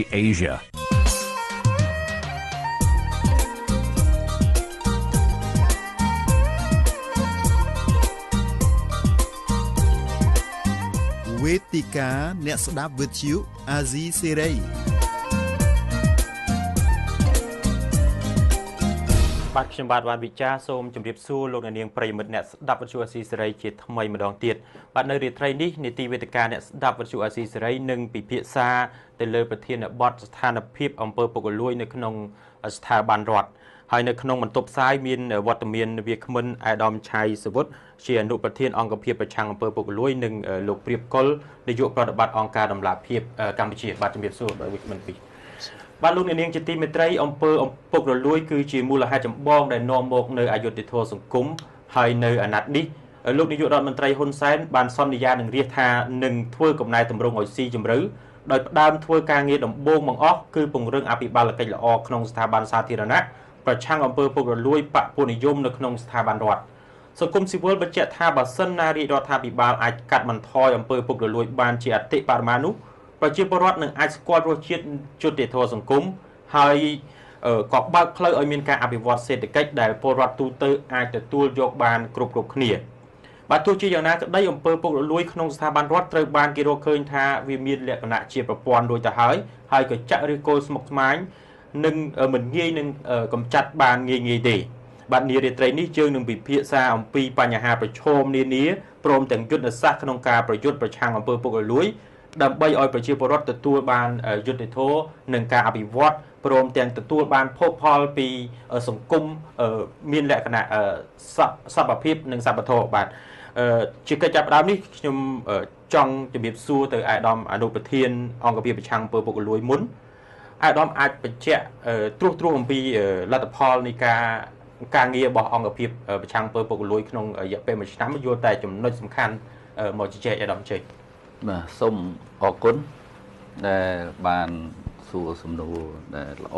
Asia. វេទិកាអ្នកស្ដាប់វិទ្យុអាស៊ីសេរីបាទខ្ញុំបាទវ៉ាន់វិចាសូមជម្រាបសួរលោកអ្នកនាងប្រិយមិត្តអ្នកស្ដាប់វិទ្យុអាស៊ីសេរីជាថ្មីម្ដងទៀតបាទនៅរាត្រីនេះនីតិវេទិកាអ្នកស្ដាប់វិទ្យុអាស៊ីសេរីនឹងពិភាក្សាទៅលើប្រធានបទស្ថានភាពអង្គើពុករលួយនៅក្នុងស្ថាប័នរដ្ឋហើយនៅក្នុងបន្ទប់ផ្សាយមានវត្តមានវាគ្មិនអាដាមឆៃសវុតជាអនុប្រធានអង្គភាពប្រឆាំងអង្គើពុករលួយនិងលោកព្រៀបកុលនាយកប្រតិបត្តិអង្គការដំឡាភិបកម្ពុជាបាទជំរាបសួរដល់វាគ្មិនពីរបាទលោកអ្នកនាងជាទីមេត្រីអង្គើពុករលួយគឺជាមូលហេតុចម្បងដែលនាំមកនៅអយុត្តិធម៌សង្គមហើយនៅអាណត្តិនេះលោកនាយករដ្ឋមន្ត្រីហ៊ុនសែនបានសន្យានឹងរាជថានឹងធ្វើកំណែតម្រង់ឲ្យស៊ីជម្រៅដោយផ្ដើមធ្វើការងារដំបូងបង្អស់គឺពង្រឹងអភិបាលកិច្ចល្អក្នុងស្ថាប័នសាធារណៈប្រឆាំងអង្គើពុករលួយបកពុនិយមនៅក្នុងស្ថាប័នរដ្ឋសង្គមស៊ីវិលបញ្ជាក់ថាបើសិនណារាជរដ្ឋាភិបាលអាចកាត់បន្ថយអង្គើពុករលួយបានជាអតិបរមានោះប្រជាពលរដ្ឋនឹងអាចស្គាល់រសជាតិយុត្តិធម៌សង្គមហើយក៏បើកផ្លូវឲ្យមានការអភិវឌ្ឍសេដ្ឋកិច្ចដែលពលរដ្ឋទូទៅអាចទទួលយកបានគ្រប់គ្នាបាទទោះជាយ៉ាងណាក្តីអង្គើពុករលួយក្នុងស្ថាប័នរដ្ឋត្រូវបានគេរកឃើញថាវាមានលក្ខណៈជាប្រព័ន្ធរួចទៅហើយក៏ចាក់ឬគល់ស្មុគស្មាញនិងមិនងាយនឹងកម្ចាត់បានងាយទេបាទនារាត្រីនេះយើងនឹងពិភាក្សាអំពីបញ្ហាប្រឈមនានាព្រមទាំងយុទ្ធសាស្ត្រក្នុងការប្រយុទ្ធប្រឆាំងអង្គើពុករលួយដើម្បីឲ្យប្រជាពលរដ្ឋទទួលបានយុត្តិធម៌និងការអភិវឌ្ឍព្រមទាំងទទួលបានភោគផលពីសង្គមមានលក្ខណៈសពភាពនិងសពធម៌បាទជាកិច្ចចាប់ផ្ដើមនេះខ្ញុំចង់ជម្រាបសួរទៅអាដាមអនុប្រធានអង្គភាពប្រឆាំងអង្គើពុករលួយមុនអាដាមអាចបញ្ជាក់ត្រួសអំពីលទ្ធផលនៃការងាររបស់អង្គភាពប្រឆាំងអង្គើពុករលួយក្នុងរយៈពេល1ឆ្នាំយល់តែចំណុចសំខាន់មកជជែកអាដាមជ័យបាទសូមអរគុណដែលបានសួរសំណួរដែលល្អ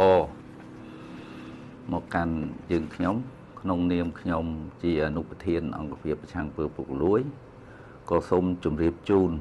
មកកាន់យើងខ្ញុំក្នុងនាមខ្ញុំជាអនុប្រធានអង្គភាពប្រឆាំងអង្គើពុករលួយក៏សូមជម្រាបជូន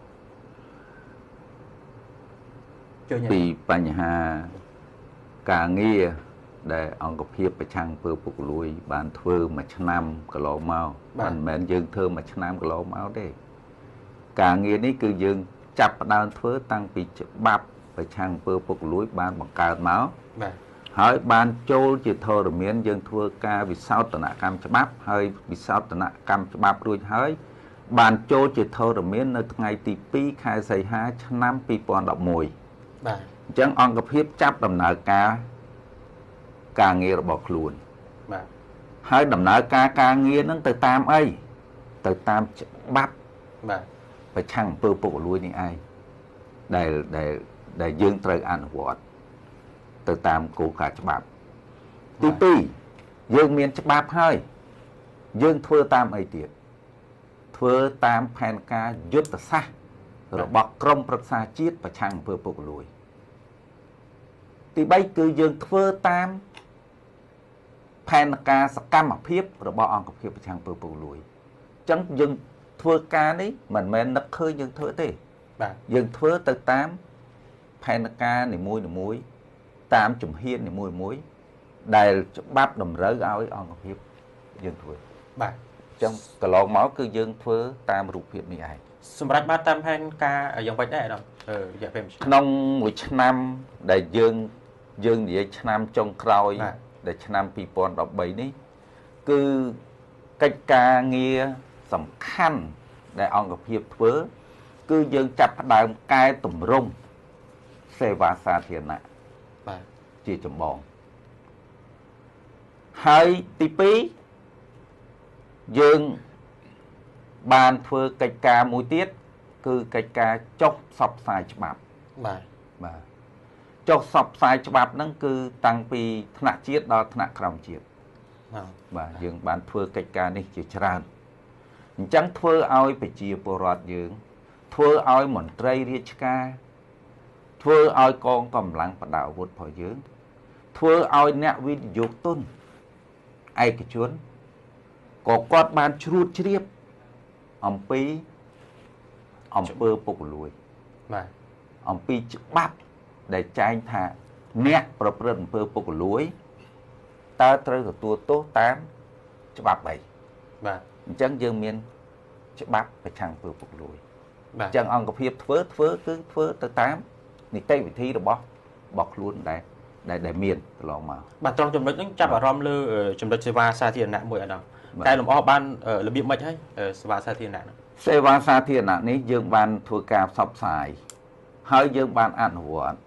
ពីបញ្ហាការងារដែលអង្គភាពប្រឆាំងអង្គើពុករលួយបានធ្វើមួយឆ្នាំកន្លងមកមិនមែនយើងធ្វើមួយឆ្នាំកន្លងមកទេការងារនេះគឺយើងចាប់ផ្ដើមធ្វើតាំងពីច្បាប់ប្រឆាំងអង្គើពុករលួយបានបង្កើតមកបាទហើយបានចូលជាធរមានយើងធ្វើការវិសោធនកម្មច្បាប់ហើយវិសោធនកម្មច្បាប់រួចហើយបានចូលជាធរមាននៅថ្ងៃទី2ខែសីហាឆ្នាំ2011បាទអញ្ចឹងអង្គភាពចាប់ដំណើរការងាររបស់ខ្លួនបាទហើយដំណើរការងារហ្នឹងទៅតាមអីទៅតាមច្បាប់បាទប្រឆាំងអង្គើពុករលួយនេះឯងដែលយើងត្រូវអនុវត្តទៅតាមគោលការណ៍ច្បាប់ទី2យើងមានច្បាប់ហើយយើងធ្វើតាមអីទៀតធ្វើតាមផែនការយុទ្ធសាស្ត្ររបស់ក្រមប្រឹក្សាជាតិប្រឆាំងអង្គើពុករលួយទី3គឺយើងធ្វើតាមផែនការសកម្មភាពរបស់អង្គភាពប្រឆាំងអង្គើពុករលួយអញ្ចឹងយើងធ្វើការនេះមិនមែននឹកឃើញយើងធ្វើទេបាទយើងធ្វើទៅតាមផែនការនីមួយតាមជំហាននីមួយដែលច្បាប់តម្រូវឲ្យអង្គភាពយើងធ្វើបាទអញ្ចឹងកន្លងមកគឺយើងធ្វើតាមរូបភាពនេះឯងសម្រាប់បានតាមផែនការយ៉ាងម៉េចដែរអាដាមរយៈពេលក្នុងមួយឆ្នាំដែលយើងនិយាយឆ្នាំចុងក្រោយដែលឆ្នាំ2013នេះគឺកិច្ចការងារសំខាន់ដែលអង្គភាពធ្វើគឺយើងចាប់ផ្ដើមកែតម្រង់សេវាសាធារណៈបាទជាចម្បងហើយទី2យើងបានធ្វើកិច្ចការមួយទៀតគឺកិច្ចការចុះផ្សព្វផ្សាយច្បាប់បាទចុះផ្សព្វផ្សាយច្បាប់ហ្នឹងគឺតាំងពីថ្នាក់ជាតិដល់ថ្នាក់ក្រោមជាតិបាទយើងបានធ្វើកិច្ចការនេះជាច្រើនអញ្ចឹងធ្វើឲ្យប្រជាពលរដ្ឋយើងធ្វើឲ្យមន្ត្រីរាជការធ្វើឲ្យកងកម្លាំងបដាអាវុធរបស់យើងធ្វើឲ្យអ្នកវិនិយោគទុនឯកជនក៏គាត់បានជ្រួតជ្រាបអំពីអង្គើពុករលួយបាទអំពីច្បាប់ để tranh thả nétประพฤติអំពើពុករលួយតើត្រូវទទួលទោសតាមច្បាប់អីបាទអញ្ចឹងយើងមានច្បាប់ប្រឆាំងអំពើពុករលួយបាទអញ្ចឹងអង្គភាពធ្វើគឺធ្វើទៅតាមនីតិវិធីរបស់ខ្លួនដែលមានកន្លងមកបាទត្រង់ចំណុចហ្នឹងចាប់អារម្មណ៍លើចំណុចសេវាសាធារណៈមួយអាដាមតែលំអបានរបៀបម៉េចហើយសេវាសាធារណៈហ្នឹងសេវាសាធារណៈនេះយើងបានធ្វើការផ្សព្វផ្សាយហើយយើងបានអនុវត្ត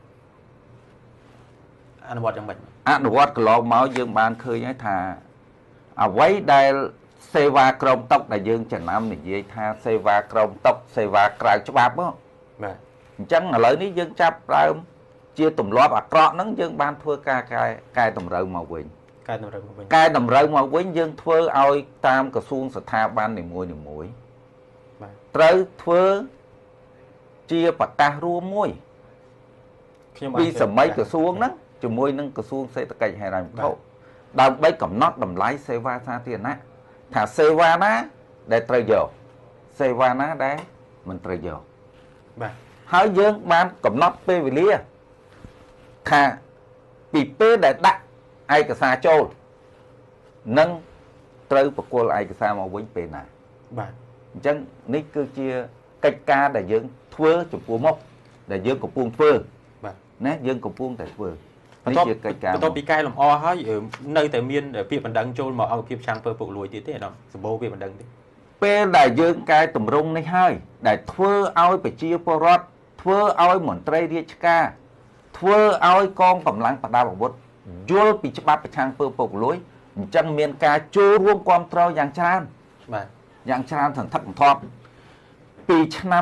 យ៉ាងម៉េចអនុវត្តកន្លងមកយើងបានឃើញហើយថាអ្វីដែលសេវាក្រមតុកដែលយើងចំណាំនិយាយថាសេវាក្រមតុកសេវាក្រៅច្បាប់បាទអញ្ចឹងឥឡូវនេះយើងចាប់ដើមជាទម្លាប់អាក្រក់ហ្នឹងយើងបានធ្វើការកែតម្រូវមកវិញកែតម្រូវមកវិញយើងធ្វើឲ្យតាមក្រសួងស្ថាប័ននីមួយត្រូវធ្វើជាប្រកាសរួមមួយពីសម័យក្រសួងហ្នឹងជាមួយនឹងក្រសួងសេដ្ឋកិច្ចហិរញ្ញវត្ថុដើម្បីកំណត់តម្លៃសេវាសាធារណៈថាសេវាណាដែលត្រូវយកសេវាណាដែលមិនត្រូវយកបាទហើយយើងបានកំណត់ពេលវេលាថាពីពេលដែលដាក់ឯកសារចូលនឹងត្រូវបកគលឯកសារមកវិញពេលណាបាទអញ្ចឹងនេះគឺជាកិច្ចការដែលយើងធ្វើចំពោះមុខដែលយើងកំពុងធ្វើបាទណាយើងកំពុងតែធ្វើនេះជាកិច្ចការបន្ទាប់ពីកែលម្អហើយនៅតែមានពាក្យបណ្ដឹងចូលមកអង្គភាពឆាំងធ្វើពុករលួយទៀតទេអាដាមសម្បូរពាក្យបណ្ដឹងទេពេលដែលយើងកែតម្រង់នេះហើយដែលធ្វើឲ្យប្រជាពលរដ្ឋធ្វើឲ្យមន្ត្រីរាជការធ្វើឲ្យកងកម្លាំងប្រដាប់អាវុធយល់ពីច្បាប់ប្រឆាំងអំពើពុករលួយអញ្ចឹងមានការចូលរួមគ្រប់គ្រងយ៉ាងច្រើនបាទយ៉ាងច្រើនសន្ធឹកសន្ធាប់ពីឆ្នាំ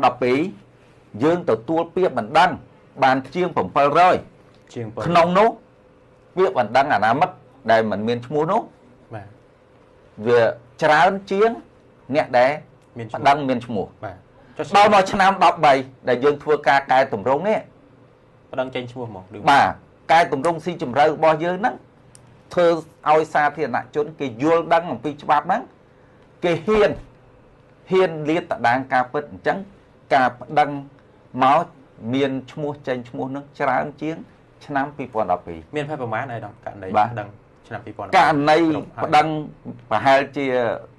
2012យើងទទួលពាក្យបណ្ដឹងបានជាង700ក្នុងនោះពាក្យបណ្ដឹងអនាមិកដែលមិនមានឈ្មោះនោះបាទវាច្រើនជាងអ្នកដែលមានបណ្ដឹងមានឈ្មោះបាទដល់មកឆ្នាំ13ដែលយើងធ្វើការកែតម្រង់នេះបណ្ដឹងចេញឈ្មោះមកបាទកែតម្រង់ស៊ីជម្រៅរបស់យើងហ្នឹងធ្វើឲ្យសាធារណជនគេយល់ដឹងអំពីច្បាប់ហ្នឹងគេហ៊ានលាតត្រដាងការពិតអញ្ចឹងការប្តឹងមកមានឈ្មោះចេញឈ្មោះហ្នឹងច្រើនជាងឆ្នាំ2012 មានប្រមាណអីដល់ករណីប្តឹងឆ្នាំ2012 ករណីប្តឹងប្រហែលជា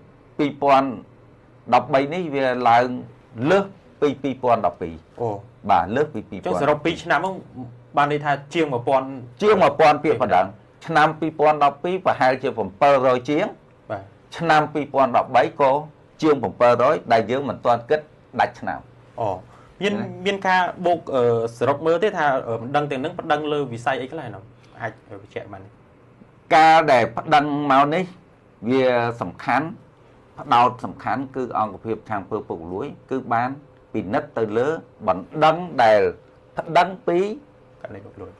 2013នេះវាឡើងលើសពី2012 អូបាទលើសពី2012 ចុះសរុប2ឆ្នាំហ្នឹងបានន័យថាជាង1000 ពាក្យបណ្ដឹងឆ្នាំ2012ប្រហែលជា700ជាងបាទឆ្នាំ2013ក៏ជាង700ដែលយើងមិនទាន់គិតដាច់ឆ្នាំអូមានការបូកសរុបមើលទេថាបណ្ដឹងទាំងហ្នឹងបណ្ដឹងលើវិស័យអីខ្លះហ្នឹងអាចបញ្ជាក់បានការដែលបណ្ដឹងមកនេះវាសំខាន់ផ្ដោតសំខាន់គឺអង្គភាពខាងអំពើពុករលួយគឺបានពិនិត្យទៅលើបណ្ដឹងដែលបណ្ដឹងពីករណីពុករលួយ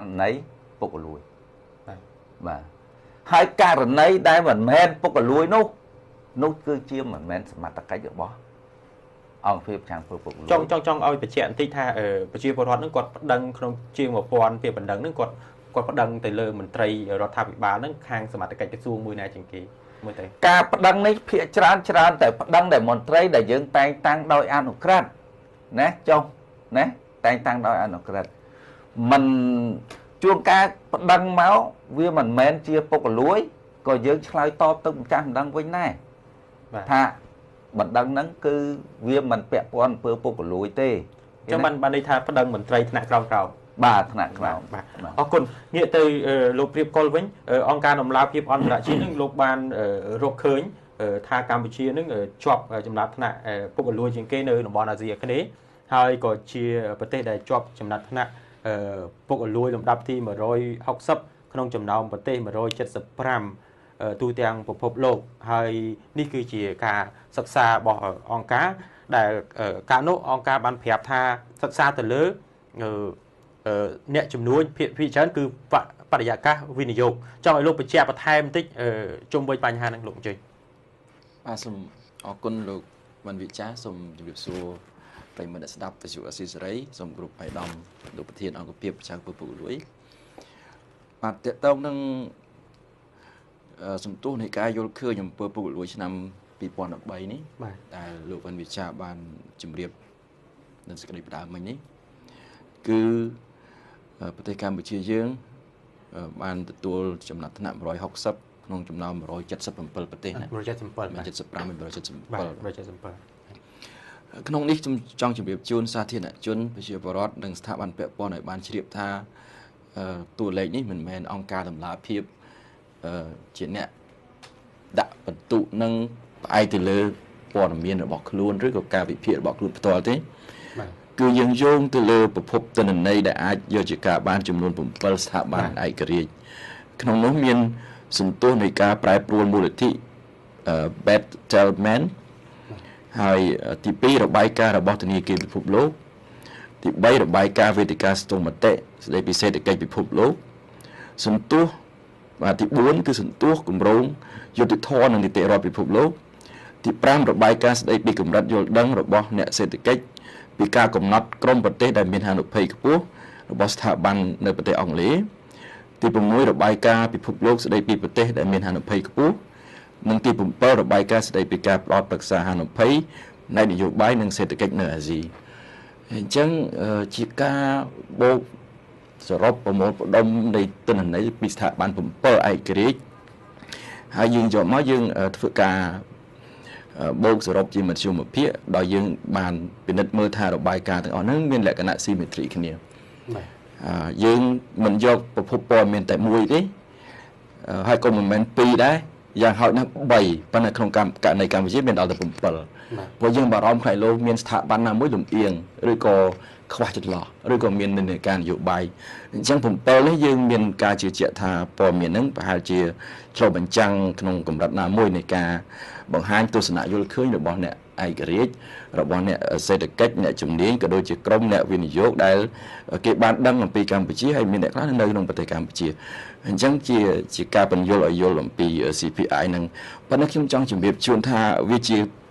បាទហើយករណីដែលមិនមែនពុករលួយនោះគឺជាមិនមែនសមត្ថកិច្ចរបស់អង្គភាពខាងអំពើពុករលួយចង់ឲ្យបញ្ជាក់បន្តិចថាប្រជាពលរដ្ឋហ្នឹងគាត់ប្តឹងក្នុងជាង1000ពាក្យបណ្ដឹងហ្នឹងគាត់ប្តឹងទៅលើមន្ត្រីរដ្ឋាភិបាលហ្នឹងខាងសមត្ថកិច្ចក្រសួងមួយណាជាងគេមួយទៅការប្តឹងនេះភាគច្រើនតែប្តឹងតែមន្ត្រីដែលយើងតែងតាំងដោយអនុក្រឹត្យណាចុះណាតែងតាំងដោយអនុក្រឹត្យមិនជួនកាលប្តឹងមកវាមិនមែនជាពុករលួយក៏យើងឆ្លើយតបទៅម្ចាស់បណ្ដឹងវិញដែរថាបណ្ដឹងហ្នឹងគឺវាមិនពាក់ព័ន្ធអំពើពុករលួយទេចឹងបានន័យថាប្តឹងមន្ត្រីថ្នាក់ក្រោមបាទថ្នាក់ក្រោមបាទអរគុណងាកទៅលោកព្រៀបកុលវិញអង្គការដំណើរភាពអន្តរជាតិនឹងលោកបានរកឃើញថាកម្ពុជានឹងជាប់ចំណាត់ថ្នាក់ពុករលួយជាងគេនៅតំបន់អាស៊ីអាគ្នេយ៍ហើយក៏ជាប្រទេសដែលជាប់ចំណាត់ថ្នាក់ពុករលួយលំដាប់ទី160ក្នុងចំណោមប្រទេស175ទូទាំងពិភពលោកហើយនេះគឺជាការសិក្សារបស់អង្គការដែលកាលនោះអង្គការបានប្រាប់ថាសិក្សាទៅលើអ្នកចំនួនភាគច្រើនគឺបរិយាកាសវិនិយោគចង់ឲ្យលោកបញ្ជាក់បន្ថែមបន្តិចជុំវិញបញ្ហាហ្នឹងលោកអញ្ជើញបាទសូមអរគុណលោកវណ្ណវិចារសូមជម្រាបសួរប្រិយមិត្តអ្នកស្ដាប់វិទ្យុអស៊ីសេរីសូមគ្រប់អាយដាមលោកប្រធានអង្គភាពប្រចាំពុករលួយបាទតកតងនឹងសន្ទុះនៃការយល់ឃើញអំពើពុករលួយឆ្នាំ2013នេះដែលលោកវណ្ណវិចារបានជម្រាបនៅសេចក្តីផ្ដើមមិញនេះគឺប្រទេសកម្ពុជាយើងបានទទួលចំណាត់ថ្នាក់160ក្នុងចំណោម177ប្រទេសណា 177បាទ 175ក្នុងនេះខ្ញុំចង់ជម្រាបជូនសាធារណជនប្រជាពលរដ្ឋនិងស្ថាប័នពាក់ព័ន្ធឲ្យបានជ្រាបថាតួលេខនេះមិនមែនអង្គការតម្លាភាពជាអ្នកដាក់បន្ទុកនឹងផ្អែកទៅលើព័ត៌មានរបស់ខ្លួនឬក៏ការវិភាគរបស់ខ្លួនផ្ទាល់ទេគឺយើងយោងទៅលើប្រភពទិន្នន័យដែលអាចយកជាការបានចំនួន7ស្ថាប័នឯករាជ្យក្នុងនោះមានសន្ទុះនៃការប្រែប្រួលមូលនិធិ Bertelsmann ហើយទី2របាយការណ៍របស់ធនាគារពិភពលោកទី3របាយការណ៍វេទិកាស្ទង់មតិស្តីពីសេដ្ឋកិច្ចពិភពលោកសន្ទុះទី4គឺសន្ទុះគម្រោងយុត្តិធម៌និងនីតិរដ្ឋពិភពលោកទី5របាយការណ៍ស្តីពីកម្រិតយល់ដឹងរបស់អ្នកសេដ្ឋកិច្ចពីការកំណត់ក្រុមប្រទេសដែលមានហានិភ័យខ្ពស់របស់ស្ថាប័ននៅប្រទេសអង់គ្លេសទី6របាយការណ៍ពិភពលោកស្តីពីប្រទេសដែលមានហានិភ័យខ្ពស់និងទី7របាយការណ៍ស្តីពីការផ្តល់ប្រឹក្សាហានិភ័យនៃនយោបាយនិងសេដ្ឋកិច្ចនៅអាស៊ីអញ្ចឹងជាការបូកសរុបប្រមូលផ្ដុំនៃទិន្នន័យពីស្ថាប័ន7ឯករាជ្យហើយយើងយកមកយើងធ្វើការបូកសរុបជាមធ្យមភាគដោយយើងបានពិនិត្យមើលថារបាយការណ៍ទាំងអស់ហ្នឹងមានលក្ខណៈ symmetry គ្នាយើងមិនយកប្រភពព័ត៌មានតែមួយទេហើយក៏មិនមែន2ដែរយ៉ាងហោចណាស់3ប៉ុន្តែក្នុងករណីកម្ពុជាមានដល់តែ7ព្រោះយើងបារម្ភខ្លាចលោកមានស្ថាប័នណាមួយលំអៀងឬក៏ខ្វះចន្លោះឬក៏មាននិន្នាការនយោបាយអញ្ចឹង7នេះយើងមានការជឿជាក់ថាព័ត៌មានហ្នឹងប្រហែលជាឆ្លុះបញ្ចាំងក្នុងកម្រិតណាមួយនៃការបង្ហាញទស្សនៈយល់ឃើញរបស់អ្នកឯករាជ្យរបស់អ្នកសេដ្ឋកិច្ចអ្នកជំនាញក៏ដូចជាក្រុមអ្នកវិនិយោគដែលគេបានដឹងអំពីកម្ពុជាហើយមានអ្នកខ្លះនៅក្នុងប្រទេសកម្ពុជាអញ្ចឹងជាការបញ្យល់ឲ្យយល់អំពី CPI ហ្នឹងប៉ុន្តែខ្ញុំចង់ជម្រាបជូនថាវាជា